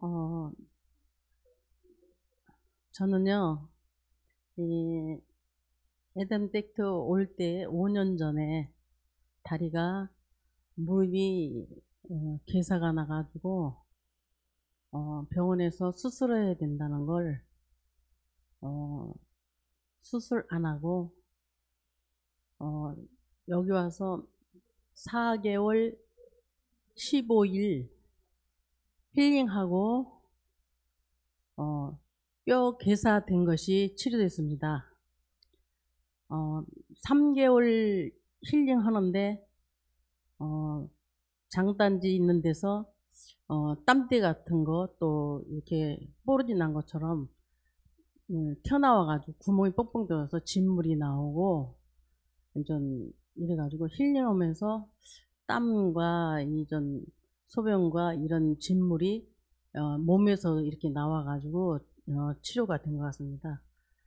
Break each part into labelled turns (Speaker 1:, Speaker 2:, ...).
Speaker 1: 어, 저는요, 이 에덴택트 올 때 5년 전에 다리가 무릎이 괴사가 나가지고 병원에서 수술해야 된다는 걸 어, 수술 안 하고 어, 여기 와서 4개월 15일 힐링하고 뼈 괴사된 것이 치료됐습니다. 3개월 힐링하는데 장단지 있는 데서 땀띠 같은 거 또 이렇게 뽀르지 난 것처럼 튀어나와가지고 구멍이 뻥뻥 뚫어서 진물이 나오고 완전 이래가지고 힐링하면서 땀과 이전 소변과 이런 진물이 몸에서 이렇게 나와가지고 치료가 된 것 같습니다.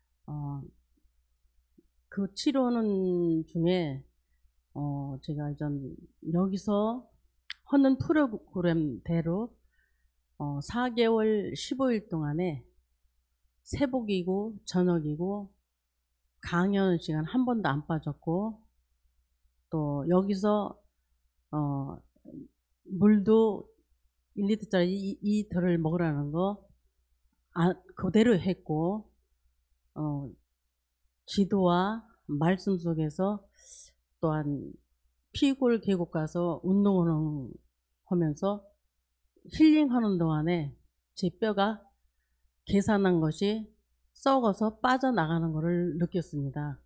Speaker 1: 그 치료는 중에 제가 전 여기서 하는 프로그램대로 4개월 15일 동안에 새벽이고 저녁이고 강연 시간 한 번도 안 빠졌고 또 여기서 물도 1리터짜리 2리터를 먹으라는 거 그대로 했고 기도와 말씀 속에서 또한 피골 계곡 가서 운동을 하면서 힐링하는 동안에 제 뼈가 괴산한 것이 썩어서 빠져나가는 것을 느꼈습니다.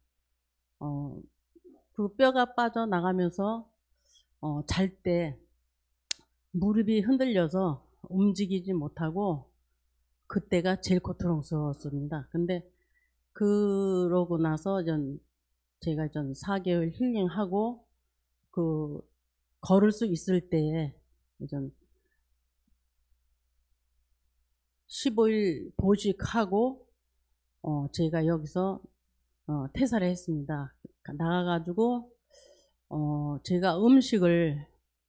Speaker 1: 그 뼈가 빠져나가면서 잘 때 무릎이 흔들려서 움직이지 못하고 그때가 제일 고통스러웠습니다. 근데 그러고 나서 제가 4개월 힐링하고 걸을 수 있을 때에 15일 보직하고 제가 여기서 퇴사를 했습니다. 나가가지고 제가 음식을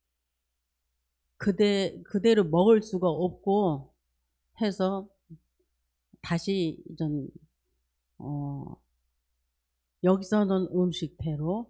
Speaker 1: 그대로 먹을 수가 없고 해서 다시 여기서는 음식대로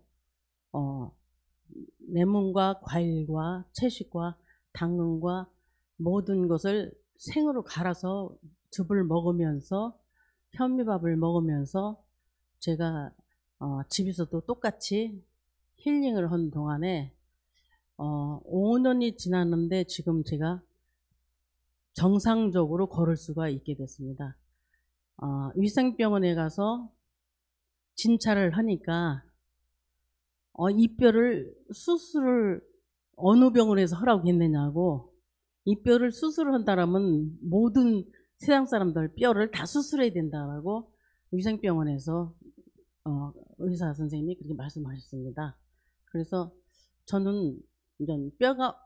Speaker 1: 레몬과 과일과 채식과 당근과 모든 것을 생으로 갈아서 즙을 먹으면서 현미밥을 먹으면서 제가 집에서도 똑같이 힐링을 한 동안에 5년이 지났는데 지금 제가 정상적으로 걸을 수가 있게 됐습니다. 위생병원에 가서 진찰을 하니까 이 뼈를 수술을 어느 병원에서 하라고 했느냐고, 이 뼈를 수술을 한다라면 모든 세상 사람들 뼈를 다 수술해야 된다라고 위생병원에서 의사 선생님이 그렇게 말씀하셨습니다. 그래서 저는 뼈가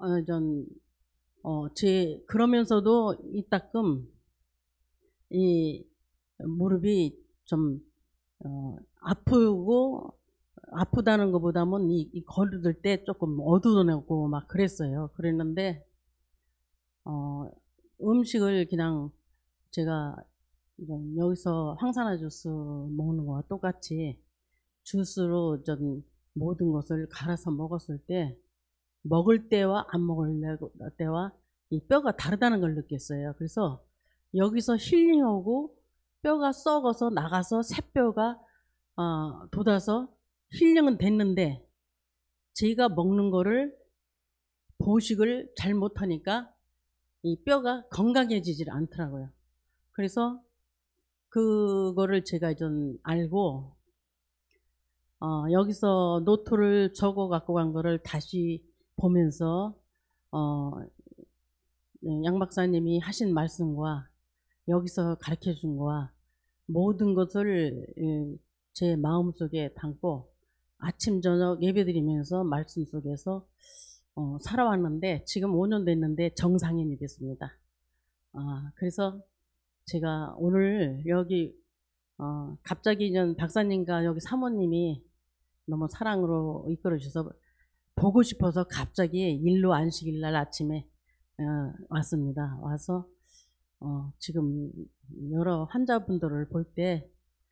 Speaker 1: 그러면서도 이따금 이 무릎이 좀 아프다는 것보다는 이 걸을 때 조금 어두워내고 막 그랬어요. 그랬는데 음식을 그냥 제가 여기서 황산화 주스 먹는 거와 똑같이 주스로 모든 것을 갈아서 먹었을 때 먹을 때와 안 먹을 때와 이 뼈가 다르다는 걸 느꼈어요. 그래서 여기서 힐링하고 뼈가 썩어서 나가서 새 뼈가 돋아서 힐링은 됐는데 제가 먹는 거를 보식을 잘못하니까 이 뼈가 건강해지질 않더라고요. 그래서 그거를 제가 좀 알고 여기서 노트를 적어 갖고 간 거를 다시 보면서 양 박사님이 하신 말씀과 여기서 가르쳐 준 거와 모든 것을 제 마음속에 담고 아침 저녁 예배드리면서 말씀 속에서 살아왔는데 지금 5년 됐는데 정상인이 됐습니다. 그래서 제가 오늘 여기 갑자기 박사님과 여기 사모님이 너무 사랑으로 이끌어 주셔서 보고 싶어서 갑자기 일로 안식일 날 아침에 왔습니다. 와서 지금 여러 환자분들을 볼 때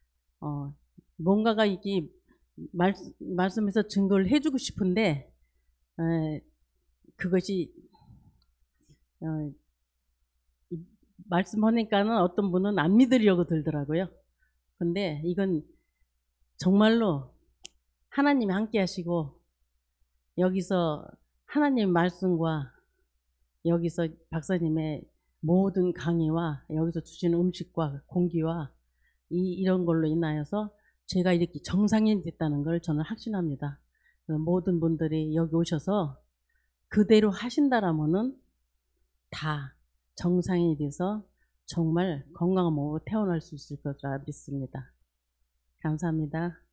Speaker 1: 뭔가가 이게 말씀해서 증거를 해주고 싶은데 그것이 말씀하니까는 어떤 분은 안 믿으려고 들더라고요. 근데 이건 정말로 하나님이 함께 하시고 여기서 하나님 말씀과 여기서 박사님의 모든 강의와 여기서 주시는 음식과 공기와 이런 걸로 인하여서 제가 이렇게 정상인이 됐다는 걸 저는 확신합니다. 모든 분들이 여기 오셔서 그대로 하신다라면은 다 정상인이 돼서 정말 건강한 몸으로 태어날 수 있을 거라 믿습니다. 감사합니다.